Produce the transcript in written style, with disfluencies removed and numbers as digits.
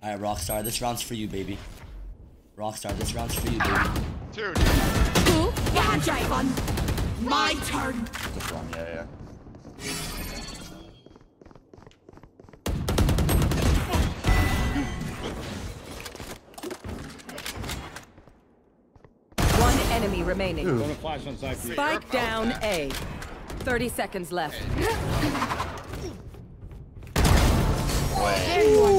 Alright, Rockstar, this round's for you, baby. Rockstar, this round's for you, baby. Dude. Fun. My turn. This one, yeah. One enemy remaining. Gonna flash on side. Spike down A. 30 seconds left. There you are.